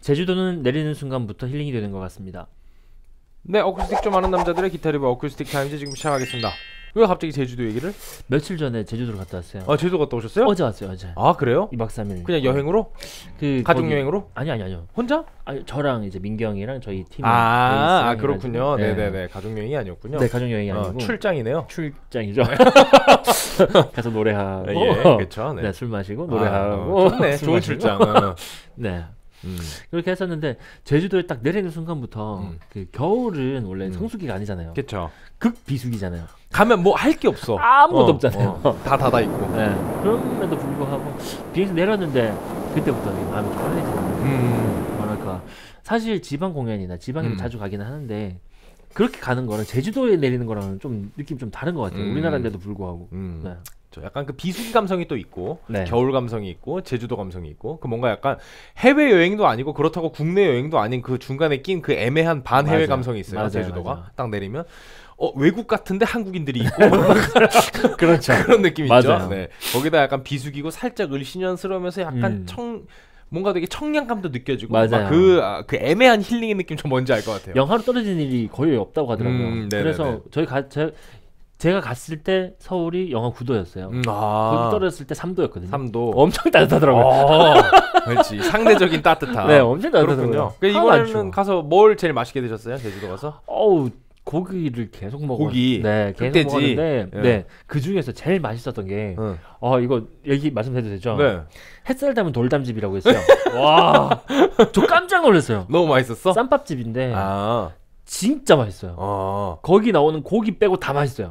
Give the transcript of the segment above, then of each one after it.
제주도는 내리는 순간부터 힐링이 되는 것 같습니다. 네, 어쿠스틱 좀 아는 남자들의 기타 리뷰 어쿠스틱 타임즈 지금 시작하겠습니다. 왜 갑자기 제주도 얘기를? 며칠 전에 제주도를 갔다 왔어요. 아, 제주도 갔다 오셨어요? 어제 왔어요, 어제. 아, 그래요? 2박 3일. 그냥 여행으로? 가족 여행으로? 아니요. 혼자? 아니, 저랑 이제 민경이랑 저희 팀. 그렇군요. 네네네. 가족 여행이 아니었군요. 네, 가족 여행이 아니고 출장이네요. 출장이죠. 가서 노래하고, 그렇죠. 네, 술 마시고 노래하고. 좋네. 좋은 출장. 네. 그렇게 했었는데 제주도에 딱 내리는 순간부터 그 겨울은 원래 성수기가 아니잖아요. 그렇죠. 극비수기잖아요. 가면 뭐 할 게 없어. 아무것도 없잖아요. 다 닫아 있고. 네. 그럼에도 불구하고 비행기에서 내렸는데 그때부터 마음이 좀 편해지는. 뭐랄까, 사실 지방 공연이나 지방에도 자주 가기는 하는데 그렇게 가는 거는 제주도에 내리는 거랑은 좀 느낌 좀 다른 것 같아요. 우리나라인데도 불구하고. 네. 약간 그 비수기 감성이 또 있고, 네. 겨울 감성이 있고, 제주도 감성이 있고, 그 뭔가 약간 해외 여행도 아니고 그렇다고 국내 여행도 아닌 그 중간에 낀 그 애매한 반 해외 감성이 있어요. 맞아요, 제주도가 맞아요. 딱 내리면 외국 같은데 한국인들이 있고 그렇죠. 그런 느낌 맞아요. 있죠. 네. 거기다 약간 비수기고 살짝 을씨년스러우면서 약간 뭔가 되게 청량감도 느껴지고, 맞아요. 그 애매한 힐링의 느낌 좀 뭔지 알 것 같아요. 영하로 떨어지는 일이 거의 없다고 하더라고요. 그래서 제가 갔을 때 서울이 영하 9도였어요. 거기 떨어졌을 때 3도였거든요. 3도. 엄청 따뜻하더라고요. 그렇지. 상대적인 따뜻함. 네, 엄청 따뜻하더라고요. 이번에는 가서 뭘 제일 맛있게 드셨어요? 제주도 가서? 고기를 계속 먹어. 고기. 네, 계속 흑돼지. 먹었는데, 예. 네, 그 중에서 제일 맛있었던 게, 이거 얘기 말씀해도 되죠? 네. 햇살 담은 돌담집이라고 했어요. 와, 저 깜짝 놀랐어요. 너무 맛있었어? 쌈밥집인데, 진짜 맛있어요. 거기 나오는 고기 빼고 다 맛있어요.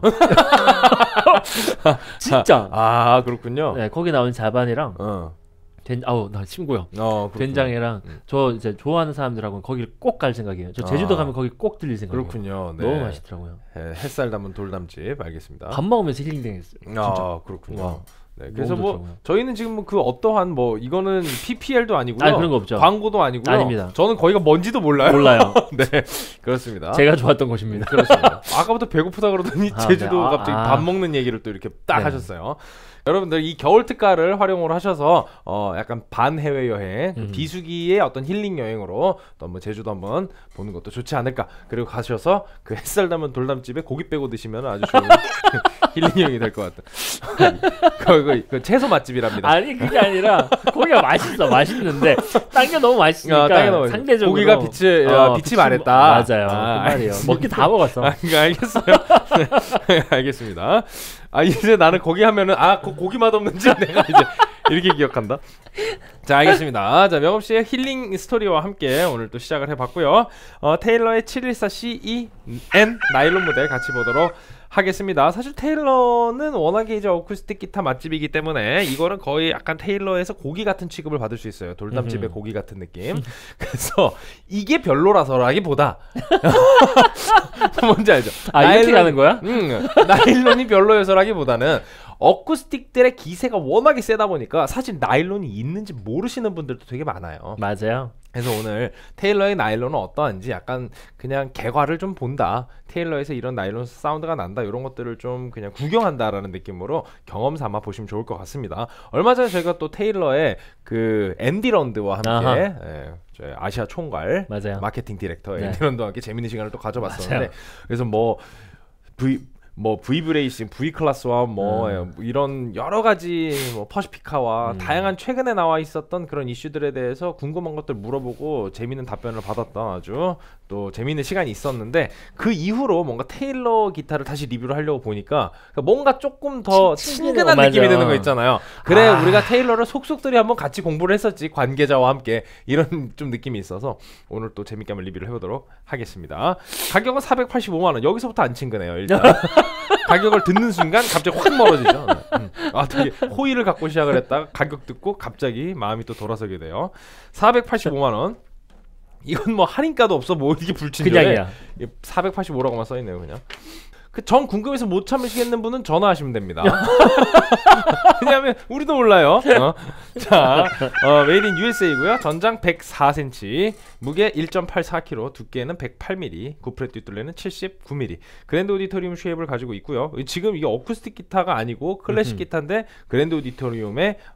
진짜. 그렇군요. 네, 거기 나오는 자반이랑 나 친구요. 된장이랑 저 이제 좋아하는 사람들하고는 거기를 꼭 갈 생각이에요. 저 제주도 가면 거기 꼭 들릴 생각이에요. 그렇군요. 네. 너무 맛있더라고요. 햇살 담은 돌담집. 알겠습니다. 밥 먹으면서 힐링되겠어요. 진짜. 그렇군요. 네, 그래서 저희는 지금 그 어떠한 이거는 PPL도 아니고요. 그런 거 없죠. 광고도 아니고요. 아닙니다. 저는 거기가 뭔지도 몰라요. 네, 그렇습니다. 제가 좋았던 곳입니다. 그렇습니다. 아까부터 배고프다 그러더니 제주도 갑자기 밥 먹는 얘기를 또 이렇게 딱 하셨어요. 여러분들 이 겨울 특가를 활용을 하셔서 약간 반 해외 여행, 비수기의 어떤 힐링 여행으로 또 한번 제주도 한번 보는 것도 좋지 않을까. 그리고 가셔서 그 햇살 담은 돌담집에 고기 빼고 드시면 아주 좋은 힐링 여행이 될 것 같다. 그 채소 맛집이랍니다. 아니, 그게 아니라 고기가 맛있는데 딴 게 너무 맛있으니까 상대적으로 고기가 빛이 말했다. 맞아요. 그 말이에요. 먹기 다 먹었어. 알겠어요. 네, 알겠습니다. 이제 나는 거기 하면은 고기 맛없는지 내가 이제 이렇게 기억한다. 자, 알겠습니다. 자, 명업씨의 힐링 스토리와 함께 오늘 또 시작을 해봤고요. 테일러의 714CEN 나일론 모델 같이 보도록 하겠습니다. 사실 테일러는 워낙에 이제 어쿠스틱 기타 맛집이기 때문에 이거는 거의 약간 테일러에서 고기 같은 취급을 받을 수 있어요. 돌담집의 고기 같은 느낌. 그래서 이게 별로라서라기보다 뭔지 알죠? 이렇게 가는 거야? 나일론이 별로여서라기보다는 어쿠스틱들의 기세가 워낙에 세다 보니까 사실 나일론이 있는지 모르시는 분들도 되게 많아요. 맞아요. 그래서 오늘 테일러의 나일론은 어떠한지 약간 그냥 개괄을 좀 본다, 테일러에서 이런 나일론 사운드가 난다, 이런 것들을 좀 그냥 구경한다라는 느낌으로 경험 삼아 보시면 좋을 것 같습니다. 얼마 전에 저희가 또 테일러의 그 앤디 런드와 함께 저희 아시아 총괄 마케팅 디렉터 앤디 런드와 함께 재밌는 시간을 또 가져봤었는데, 그래서 V 브레이싱, V 클래스와 이런 여러 가지 퍼시피카와 다양한 최근에 나와 있었던 그런 이슈들에 대해서 궁금한 것들 물어보고 재밌는 답변을 받았던 아주 또 재밌는 시간이 있었는데, 그 이후로 뭔가 테일러 기타를 다시 리뷰를 하려고 보니까 뭔가 조금 더 친근한 느낌이 드는 거 있잖아요. 그래, 우리가 테일러를 속속들이 한번 같이 공부를 했었지, 관계자와 함께, 이런 좀 느낌이 있어서 오늘 또 재밌게 한번 리뷰를 해보도록 하겠습니다. 가격은 485만원. 여기서부터 안 친근해요. 일단 가격을 듣는 순간 갑자기 확 멀어지죠. 되게 호의를 갖고 시작을 했다가 가격 듣고 갑자기 마음이 또 돌아서게 돼요. 485만원. 이건 할인가도 없어. 이게 불친절해. 그냥이야. 485라고만 써있네요. 그냥 전 궁금해서 못 참으시겠는 분은 전화하시면 됩니다. 왜냐하면 우리도 몰라요. 자, 메이드 인 USA고요. 전장 104cm, 무게 1.84kg, 두께는 108mm, 구프렛 뒷둘레는 79mm. 그랜드 오디토리움 쉐입을 가지고 있고요. 지금 이게 어쿠스틱 기타가 아니고 클래식 기타인데 그랜드 오디토리움의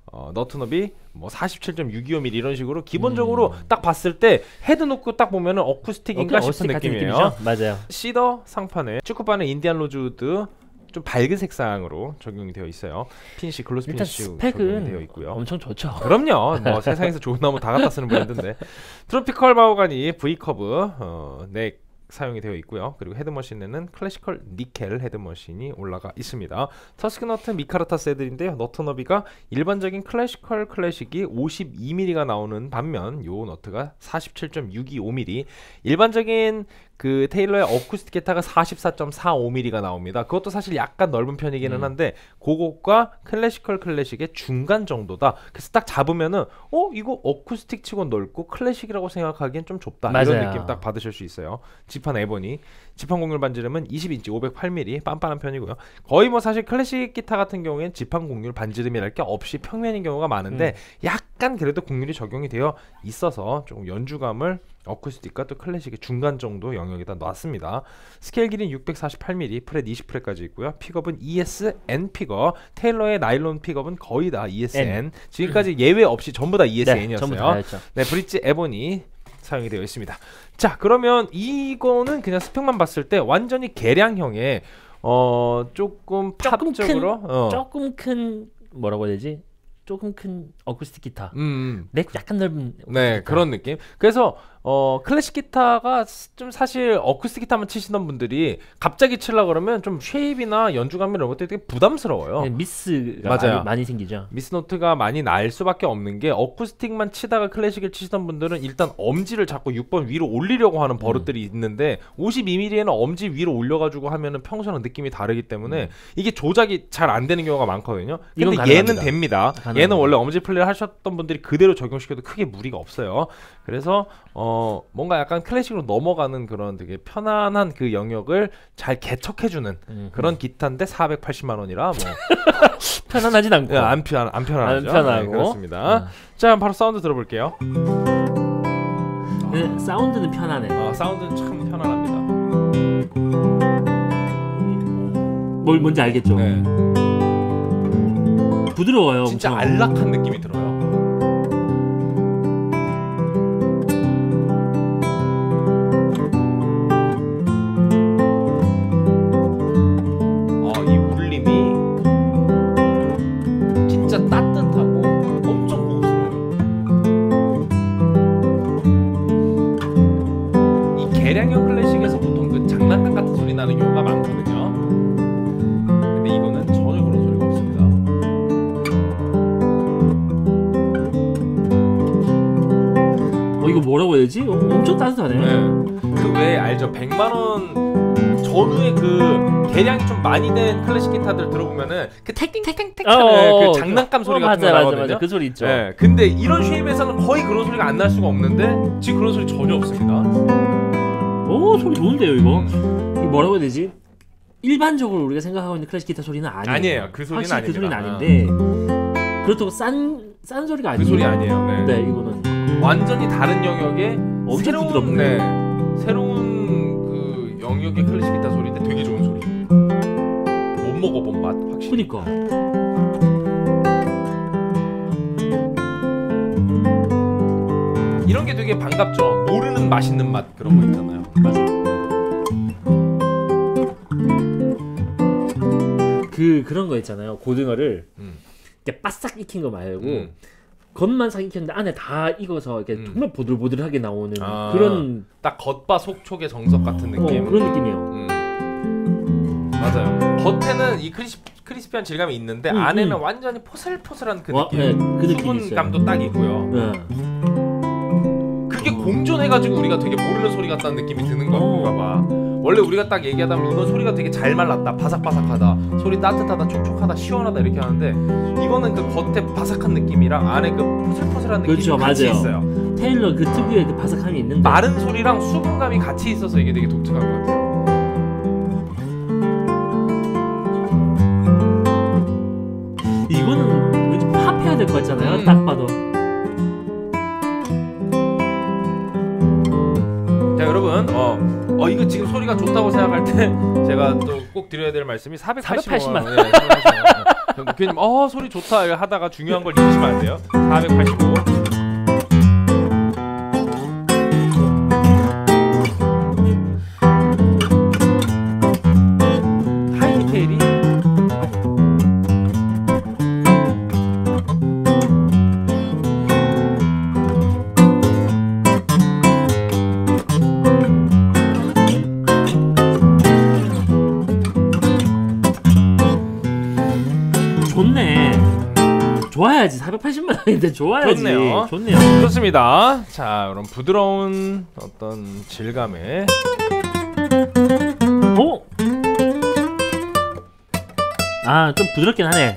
너트 너비 뭐 47.625mm 이런 식으로 기본적으로 딱 봤을 때 헤드 놓고 딱 보면은 어쿠스틱인가 싶은 느낌이에요. 맞아요. 시더 상판에 축구바는 인디안 로즈우드 좀 밝은 색상으로 적용이 되어 있어요. 핀시 글로스 일단 핀시 스펙은 되어 있고요. 엄청 좋죠. 그럼요. 뭐 세상에서 좋은 나무 다 갖다 쓰는 브랜드인데 트로피컬 마호가니 V커브 넥 사용이 되어 있고요. 그리고 헤드머신에는 클래시컬 니켈 헤드머신이 올라가 있습니다. 터스크너트 미카르타스 헤드인데요. 너트 너비가 일반적인 클래식이 52mm가 나오는 반면 요 너트가 47.625mm, 일반적인 그 테일러의 어쿠스틱 기타가 44.45mm가 나옵니다. 그것도 사실 약간 넓은 편이기는 한데 그것과 클래식의 중간 정도다. 그래서 딱 잡으면은 이거 어쿠스틱 치고 넓고 클래식이라고 생각하기엔 좀 좁다. 맞아요. 이런 느낌 딱 받으실 수 있어요. 지판 에보니, 지판 곡률 반지름은 20인치 508mm, 빤빤한 편이고요. 거의 뭐 사실 클래식 기타 같은 경우엔 지판 곡률 반지름이랄 게 없이 평면인 경우가 많은데 약간 그래도 곡률이 적용이 되어 있어서 조금 연주감을 어쿠스틱과 또 클래식의 중간 정도 영역에다 놨습니다. 스케일 길이는 648mm, 프렛 20프렛까지 있고요. 픽업은 ESN 픽업, 테일러의 나일론 픽업은 거의 다 ESN. 지금까지 예외 없이 전부 다 ESN이었어요. 전부 다였죠. 네, 브릿지 에보니 사용이 되어 있습니다. 자, 그러면 이거는 그냥 스펙만 봤을 때 완전히 개량형의 조금 팝적으로 조금 큰 뭐라고 해야 되지? 조금 큰 어쿠스틱 기타. 넥 약간 넓은. 네, 기타. 그런 느낌. 그래서 클래식 기타가 좀 사실 어쿠스틱 기타만 치시던 분들이 갑자기 치려고 그러면 좀 쉐입이나 연주감 이런 것들이 되게 부담스러워요. 네, 미스가 많이 생기죠. 미스노트가 많이 날 수밖에 없는 게 어쿠스틱만 치다가 클래식을 치시던 분들은 일단 엄지를 자꾸 6번 위로 올리려고 하는 버릇들이 있는데 52mm에는 엄지 위로 올려가지고 하면은 평소랑 느낌이 다르기 때문에 이게 조작이 잘 안 되는 경우가 많거든요. 근데 얘는 됩니다. 얘는 원래 엄지 플레이를 하셨던 분들이 그대로 적용시켜도 크게 무리가 없어요. 그래서 뭔가 약간 클래식으로 넘어가는 그런 되게 편안한 그 영역을 잘 개척해주는 그런 기타인데 480만 원이라 뭐 편안하진 않고 안 편하죠. 안 편하고. 네, 그렇습니다. 자, 바로 사운드 들어볼게요. 네, 사운드는 편하네. 사운드는 참 편안합니다. 뭔지 알겠죠? 네. 부드러워요. 진짜 엄청. 안락한 느낌이 들어요. 이 울림이 진짜 따뜻하고 엄청 고급스러워요. 이 개량형 클래식에서 보통 그 장난감 같은 소리 나는 경우가 많거든요. 근데 이거는 전혀 그런 소리가 없습니다. 이거 뭐라고 해야지? 엄청 따뜻하네. 네. 그 외에 알죠? 100만 원 전후에 그 개량이 좀 많이 된 클래식 기타들 들어보면은 그 탱탱탱탱 하는 그 장난감 소리 같은 거 나거든요. 맞아. 그 소리 있죠. 네. 근데 이런 쉐입에서는 거의 그런 소리가 안 날 수가 없는데 지금 그런 소리 전혀 없습니다. 오, 소리 좋은데요, 이거? 이 뭐라고 해야 되지? 일반적으로 우리가 생각하고 있는 클래식 기타 소리는 아니에요. 아니에요. 그 소리는 확실히 그 아닙니다. 소리는 아닌데 그렇다고 싼 소리가 아니에요. 그 소리 아니에요. 네. 네, 이거는 완전히 다른 영역의 엄청 부드럽네. 새로운 그 영역의 클래식 기타 소리인데 되게 좋은 소리. 못 먹어본 맛 확실히. 그니까. 이런 게 되게 반갑죠. 모르는 맛있는 맛 그런 거 있잖아요. 맞아. 그런 거 있잖아요. 고등어를 이렇게 바싹 익힌 거 말고 겉만 싹 익혔는데 안에 다 익어서 이렇게 정말 보들보들하게 나오는 그런 딱 겉바 속촉의 정석 같은 느낌. 그런 느낌이에요. 맞아요. 겉에는 이 크리스피한 질감이 있는데 안에는 완전히 포슬포슬한 그 느낌. 네, 그 느낌이 수분감도 딱 있고요. 네. 그게 공존해가지고 우리가 되게 모르는 소리 같다는 느낌이 드는 건가 봐. 원래 우리가 딱 얘기하다 보면 이건 소리가 되게 잘 말랐다, 바삭바삭하다, 소리 따뜻하다, 촉촉하다, 시원하다 이렇게 하는데 이거는 그 겉에 바삭한 느낌이랑 안에 그 포슬포슬한 느낌이 그렇죠, 같이 맞아요. 있어요. 테일러 그 특유의 그 바삭함이 있는데 마른 소리랑 수분감이 같이 있어서 이게 되게 독특한 것 같아요. 이거는 왠지 팝해야 될 것 같잖아요. 딱 봐도. 자, 여러분, 이거 지금 소리가 좋다고 생각할 때 제가 또 꼭 드려야 될 말씀이 480만 원. 480만. 네, 480만 원. 목회님 소리 좋다 하다가 중요한 걸 잊으시면 안 돼요. 485. 하이테일이 좋네. 좋아야지. 480만 원인데 좋아야지. 좋네요. 좋네요. 좋습니다. 자, 그럼 부드러운 어떤 질감의 오. 아, 좀 부드럽긴 하네.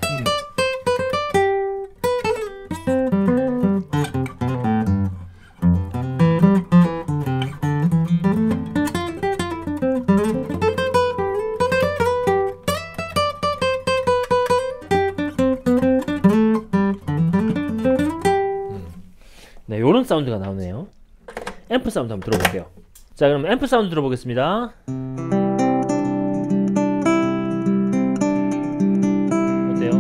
네, 요런 사운드가 나오네요. 앰프 사운드 한번 들어볼게요. 자, 그럼 앰프 사운드 들어보겠습니다. 어때요?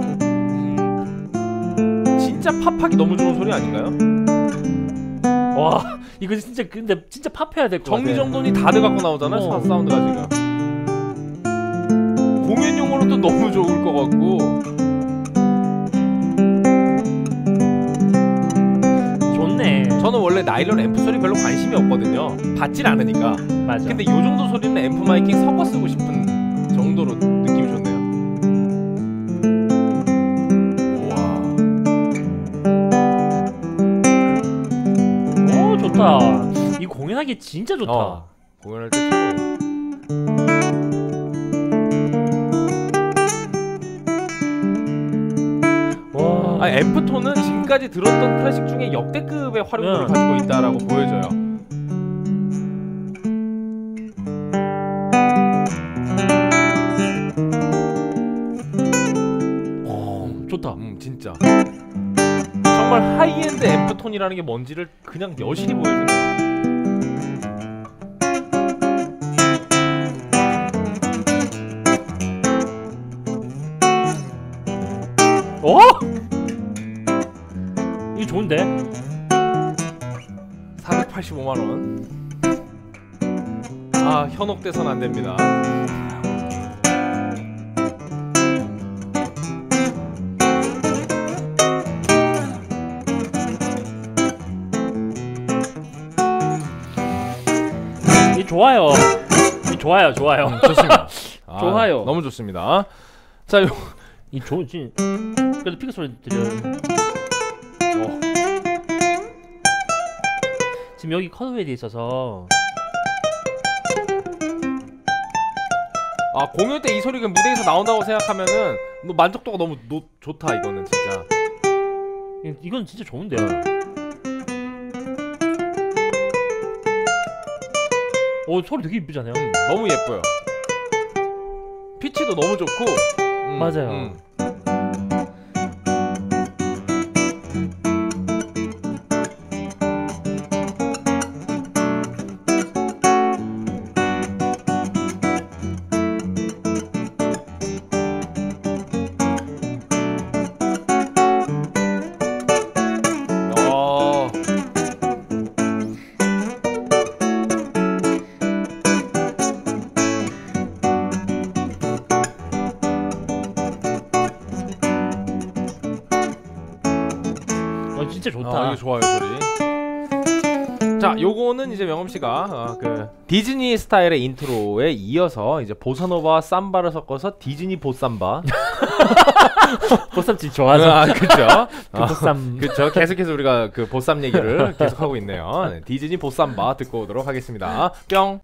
진짜 팝하기 너무 좋은 소리 아닌가요? 와, 이거 진짜 근데 진짜 팝해야 될 것 같아. 정정돈이 다 돼갖고 나오잖아요. 사운드가 지금 공연용으로도 너무 좋을 것 같고. 좋네. 저는 원래 나일론 앰프 소리 별로 관심이 없거든요. 받질 않으니까. 맞아. 근데 요 정도 소리는 앰프 마이킹 섞어 쓰고 싶은 정도로 느낌이 좋네요. 우와. 오, 좋다. 이 공연하기 진짜 좋다. 공연할 때 최고예요. 와. 앰프톤은 지금까지 들었던 클래식 중에 역대급의 활용도를 가지고 있다라고 보여져요. 좋다. 진짜 정말 하이엔드 앰프톤이라는 게 뭔지를 그냥 여실히 보여주네요. 오! 이거 좋은데? 485만원. 현혹돼선 안됩니다. 이 좋아요. 이 좋아요. 좋습니다. 좋아요. 너무 좋습니다. 자, 이 좋지. 그래도 피크 소리 들려요. 지금 여기 컷웨이 돼 있어서. 공연 때 이 소리가 무대에서 나온다고 생각하면은 만족도가 너무 좋다. 이거는 진짜. 이건 진짜 좋은데요. 소리 되게 이쁘잖아요. 너무 예뻐요. 피치도 너무 좋고. 맞아요. 진짜 좋다. 이게 좋아요 소리. 자, 요거는 이제 명엄 씨가 그 디즈니 스타일의 인트로에 이어서 이제 보사노바와 삼바를 섞어서 디즈니 보삼바. 보쌈집 좋아서. 그렇죠. 보쌈. 그렇죠. 계속해서 우리가 그 보쌈 얘기를 계속 하고 있네요. 네, 디즈니 보삼바 듣고 오도록 하겠습니다. 뿅.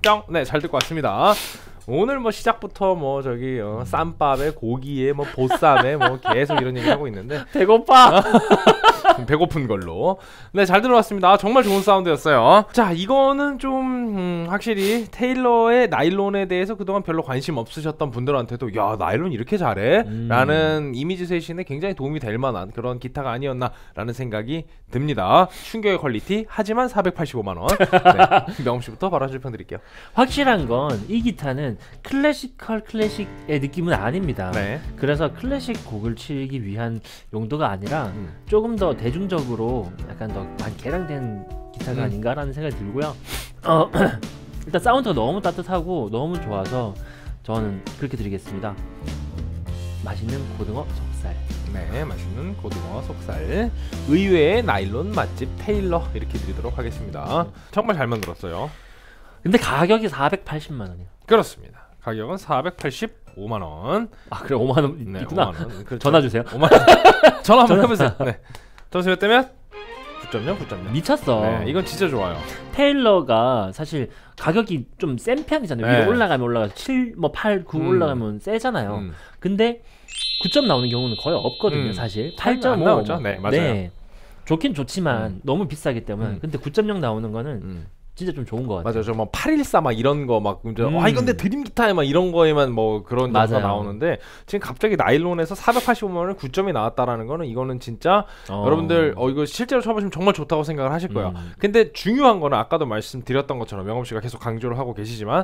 쩡. 네, 잘 듣고 왔습니다. 오늘 뭐 시작부터 뭐 저기 쌈밥에 고기에 뭐 보쌈에 뭐 계속 이런 얘기 하고 있는데 배고파. 배고픈 걸로. 네, 잘 들어왔습니다. 아, 정말 좋은 사운드였어요. 자, 이거는 좀 확실히 테일러의 나일론에 대해서 그동안 별로 관심 없으셨던 분들한테도 야, 나일론 이렇게 잘해? 라는 이미지 쇄신에 굉장히 도움이 될 만한 그런 기타가 아니었나 라는 생각이 듭니다. 충격의 퀄리티, 하지만 485만원. 네, 명훈씨부터 바로 한줄 평드릴게요. 확실한 건 이 기타는 클래식의 느낌은 아닙니다. 네. 그래서 클래식 곡을 치기 위한 용도가 아니라 조금 더 대중적으로 약간 더 많이 개량된 기타가 아닌가라는 생각이 들고요. 일단 사운드가 너무 따뜻하고 너무 좋아서 저는 그렇게 드리겠습니다. 맛있는 고등어 속살. 네, 맛있는 고등어 속살. 의외의 나일론 맛집 테일러 이렇게 드리도록 하겠습니다. 정말 잘 만들었어요. 근데 가격이 480만 원이에요. 그렇습니다. 가격은 485만원. 아, 그래 5만 원 네, 있구나. 5만 원. 그렇죠. 전화 주세요. 5만 원. 전화 한번 해보세요. 네. 점수 몇 대면? 9.0, 9.0. 미쳤어. 네, 이건 진짜 좋아요. 테일러가 사실 가격이 좀 센 편이잖아요. 네. 위로 올라가면 올라가 7, 뭐 8, 9 올라가면 세잖아요. 근데 9점 나오는 경우는 거의 없거든요. 사실 8.5 안 나오죠. 네, 맞아요. 네. 좋긴 좋지만 너무 비싸기 때문에 근데 9.0 나오는 거는 진짜 좀 좋은 것 같아요. 맞아요. 저 뭐 814 막 이런 거 막 아 이건 내 드림 기타에 막 이런 거에만 뭐 그런 점수가 나오는데 지금 갑자기 나일론에서 485만 원에 9점이 나왔다라는 거는 이거는 진짜 여러분들 이거 실제로 쳐보시면 정말 좋다고 생각을 하실 거예요. 근데 중요한 거는 아까도 말씀드렸던 것처럼 명엄 씨가 계속 강조를 하고 계시지만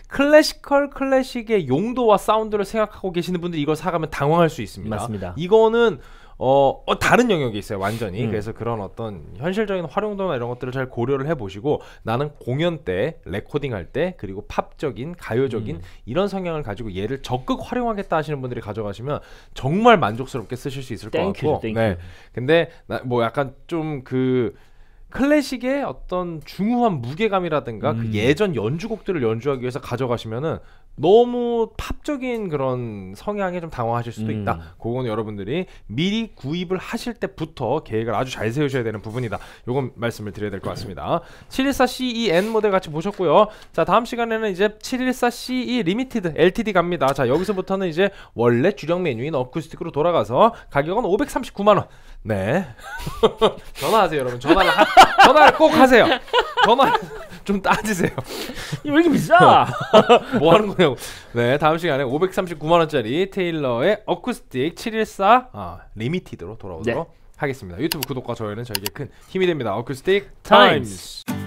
클래식의 용도와 사운드를 생각하고 계시는 분들이 이걸 사가면 당황할 수 있습니다. 맞습니다. 이거는 다른 영역이 있어요, 완전히. 그래서 그런 어떤 현실적인 활용도나 이런 것들을 잘 고려를 해보시고 나는 공연 때, 레코딩 할 때, 그리고 팝적인, 가요적인 이런 성향을 가지고 얘를 적극 활용하겠다 하시는 분들이 가져가시면 정말 만족스럽게 쓰실 수 있을 것 같고. 네. 근데 뭐 약간 좀 클래식의 어떤 중후한 무게감이라든가 그 예전 연주곡들을 연주하기 위해서 가져가시면은 너무 팝적인 그런 성향에 좀 당황하실 수도 있다. 그거는 여러분들이 미리 구입을 하실 때부터 계획을 아주 잘 세우셔야 되는 부분이다. 요건 말씀을 드려야 될 것 같습니다. 714CEN 모델 같이 보셨고요. 자, 다음 시간에는 이제 714CE 리미티드 LTD 갑니다. 자, 여기서부터는 이제 원래 주력 메뉴인 어쿠스틱으로 돌아가서 가격은 539만원. 네. 전화하세요, 여러분. 전화를 꼭 하세요. 전화 좀 따지세요. 왜 이렇게 비싸? 뭐 하는 거냐고. 네, 다음 시간에 539만원짜리 테일러의 어쿠스틱 714 리미티드로 돌아오도록 하겠습니다. 유튜브 구독과 좋아요는 저에게 큰 힘이 됩니다. 어쿠스틱 타임스.